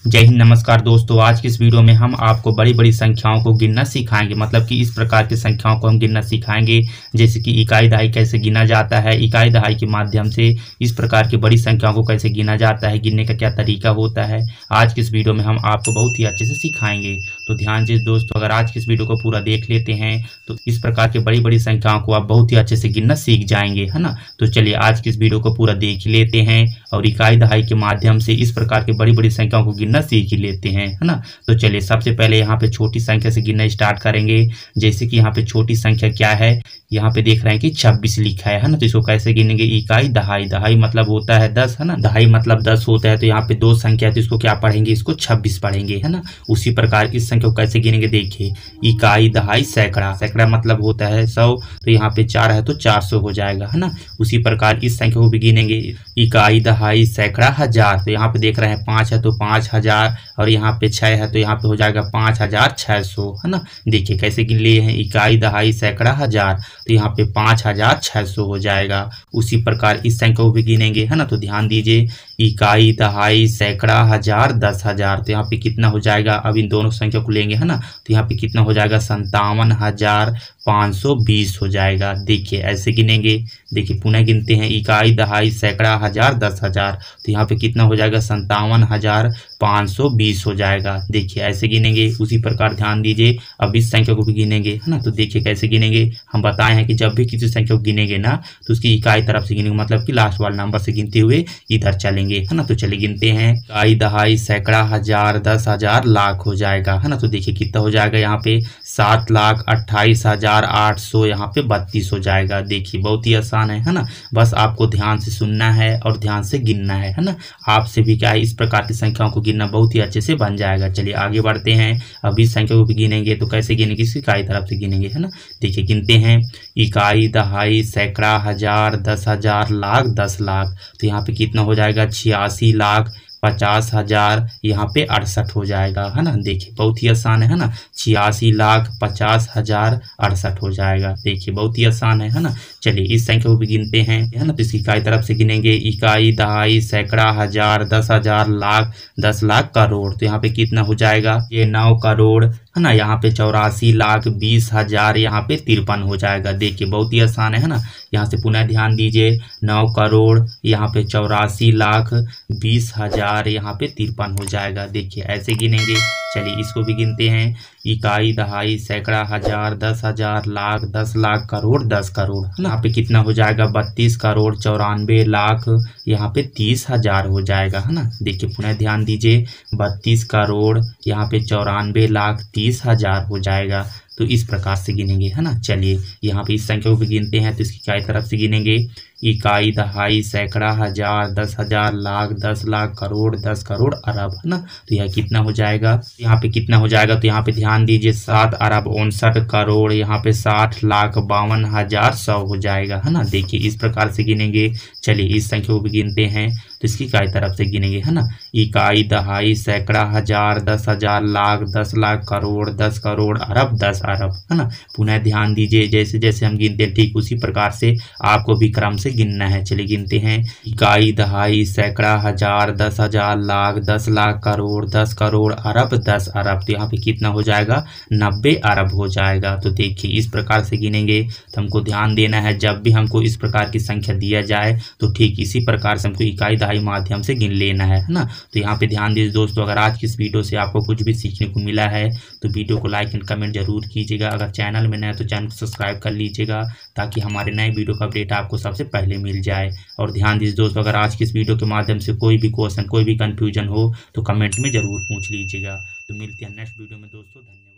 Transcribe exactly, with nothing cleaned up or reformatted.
जय हिंद, नमस्कार दोस्तों। आज की इस वीडियो में हम आपको बड़ी बड़ी संख्याओं को गिनना सिखाएंगे। मतलब कि इस प्रकार की संख्याओं को हम गिनना सिखाएंगे, जैसे कि इकाई दहाई कैसे गिना जाता है, इकाई दहाई के माध्यम से इस प्रकार की बड़ी संख्याओं को कैसे गिना जाता है, गिनने का क्या तरीका होता है। आज की इस वीडियो में हम आपको बहुत ही अच्छे से सिखाएंगे। तो ध्यान से दोस्तों, अगर आज की इस वीडियो को पूरा देख लेते हैं तो इस प्रकार की बड़ी बड़ी संख्याओं को आप बहुत ही अच्छे से गिनना सीख जाएंगे, है ना। तो चलिए आज की इस वीडियो को पूरा देख लेते हैं और इकाई दहाई के माध्यम से इस प्रकार की बड़ी बड़ी संख्याओं को गिनना सीख लेते हैं, है ना। तो चलिए सबसे पहले यहाँ पे छोटी संख्या से गिनना स्टार्ट करेंगे। जैसे कि यहाँ पे छोटी संख्या क्या है, यहाँ पे देख रहे हैं कि छब्बीस लिखा है है ना। तो इसको कैसे गिनेंगे, इकाई दहाई, दहाई मतलब होता है दस, है ना। दहाई मतलब दस होता है। तो यहाँ पे दो संख्या है तो इसको क्या पढ़ेंगे, इसको छब्बीस पढ़ेंगे, है ना। उसी प्रकार इस संख्या को कैसे गिनेंगे, देखिए इकाई दहाई सैकड़ा, सैकड़ा मतलब होता है सौ, तो यहाँ पे चार है तो चार सौ हो जाएगा, है ना। उसी प्रकार इस संख्या को भी गिनेंगे, इकाई दहाई सैकड़ा हजार। तो यहाँ पे देख रहे हैं पाँच है तो पाँच हजार, और यहाँ पे छः है तो यहाँ पे हो जाएगा पाँच हजार छः सौ, है ना। देखिए कैसे गिन लिए हैं, इकाई दहाई सैकड़ा हजार, तो यहाँ पे पाँच हजार छः सौ हो जाएगा। उसी प्रकार इस संख्या को भी गिनेंगे, है ना। तो ध्यान दीजिए, इकाई दहाई सैकड़ा हजार दस हजार, तो यहाँ पे कितना हो जाएगा, अब इन दोनों संख्या को लेंगे, है ना। तो यहाँ पे कितना हो जाएगा, संतावन हजार पाँच सौ बीस हो जाएगा। देखिए ऐसे गिनेंगे, देखिए पुनः गिनते हैं, इकाई दहाई सैकड़ा हजार दस हजार, तो यहाँ पे कितना हो जाएगा, संतावन हजार पाँच सौ बीस हो जाएगा। देखिए ऐसे गिनेंगे। उसी प्रकार ध्यान दीजिए, अब इस संख्या को भी गिनेंगे, है ना। तो देखिए कैसे गिनेंगे, हम बताए हैं कि जब भी किसी संख्या को गिनेंगे ना तो उसकी इकाई तरफ से गिनेंगे, मतलब कि लास्ट वाले नंबर से गिनते हुए इधर चलेंगे, है ना। तो चलिए गिनते हैं, इकाई दहाई सैकड़ा हजार दस हजार लाख हो जाएगा, है ना। तो देखिए कितना हो जाएगा, यहाँ पे सात लाख अट्ठाईस हजार आठ सौ, यहाँ पे बत्तीस हो जाएगा। देखिए बहुत ही आसान है, है ना। बस आपको ध्यान से सुनना है और ध्यान से गिनना है, है ना। आपसे भी क्या है, इस प्रकार की संख्याओं को गिनना बहुत ही अच्छे से बन जाएगा। चलिए आगे बढ़ते हैं। अब इस संख्या को भी गिनेंगे, तो कैसे गिनेंगे, इसकी इकाई तरफ से गिनेंगे, है ना। देखिए गिनते हैं, इकाई दहाई सैकड़ा हजार दस हजार लाख दस लाख, तो यहाँ पे कितना हो जाएगा, छियासी लाख पचास हजार, यहाँ पे अड़सठ हो जाएगा, है ना। देखिए बहुत ही आसान है, है ना। छियासी लाख पचास हजार अड़सठ हो जाएगा। देखिए बहुत ही आसान है, है ना। चलिए इस संख्या को भी गिनते हैं, है ना। तो इसकी इकाई तरफ से गिनेंगे, इकाई दहाई सैकड़ा हजार दस हजार लाख दस लाख करोड़, तो यहाँ पे कितना हो जाएगा, ये नौ करोड़, है ना। यहाँ पे चौरासी लाख बीस हजार, यहाँ पे तिरपन हो जाएगा। देखिए बहुत ही आसान है, है ना। यहाँ से पुनः ध्यान दीजिए, नौ करोड़, यहाँ पे चौरासी लाख बीस हजार, यहाँ पे तिरपन हो जाएगा। देखिए ऐसे गिनेंगे। चलिए इसको भी गिनते हैं, इकाई दहाई सैकड़ा हजार दस हजार लाख दस लाख करोड़ दस करोड़, है ना। यहाँ पे कितना हो जाएगा, बत्तीस करोड़ चौरानवे लाख, यहाँ पे तीस हजार हो जाएगा, है ना। देखिए पुनः ध्यान दीजिए, बत्तीस करोड़, यहाँ पे चौरानवे लाख तीस हजार हो जाएगा। तो इस प्रकार से गिनेंगे, है ना। चलिए यहाँ पे इस संख्या को भी गिनते हैं, तो इसकी इकाई तरफ से गिनेंगे, इकाई दहाई सैकड़ा हजार दस हजार लाख दस लाख करोड़ दस करोड़ अरब, है ना। तो यह कितना हो जाएगा, यहाँ पे कितना हो जाएगा, तो यहाँ पे ध्यान दीजिए, सात अरब उनसठ करोड़, यहाँ पे साठ लाख बावन हजार सौ हो जाएगा, है ना। देखिए इस प्रकार से गिनेंगे। चलिए इस संख्या को भी गिनते हैं, तो इसकी इकाई तरफ से गिनेंगे, है ना। इकाई दहाई सैकड़ा हजार दस हजार लाख दस लाख करोड़ दस करोड़ अरब दस अरब, है ना। पुनः ध्यान दीजिए, जैसे जैसे हम गिनते हैं ठीक उसी प्रकार से आपको भी क्रम से गिनना है। चलिए गिनते हैं, इकाई दहाई सैकड़ा हजार दस हजार लाख दस लाख करोड़ दस करोड़ अरब दस अरब, तो यहाँ पे कितना हो जाएगा, नब्बे अरब हो जाएगा। तो देखिए इस प्रकार से गिनेंगे। तो हमको ध्यान देना है, जब भी हमको इस प्रकार की संख्या दिया जाए तो ठीक इसी प्रकार से हमको इकाई दहाई माध्यम से गिन लेना है, है ना। तो यहाँ पे ध्यान दीजिए दोस्तों, अगर आज की इस वीडियो से आपको कुछ भी सीखने को मिला है तो वीडियो को लाइक एंड कमेंट जरूर कीजिएगा। अगर चैनल में नया है तो चैनल को सब्सक्राइब कर लीजिएगा, ताकि हमारे नए वीडियो का अपडेट आपको सबसे पहले मिल जाए। और ध्यान दीजिए दोस्तों, अगर आज की इस वीडियो के माध्यम से कोई भी क्वेश्चन, कोई भी कंफ्यूजन हो तो कमेंट में जरूर पूछ लीजिएगा। तो मिलते हैं नेक्स्ट वीडियो में दोस्तों, धन्यवाद।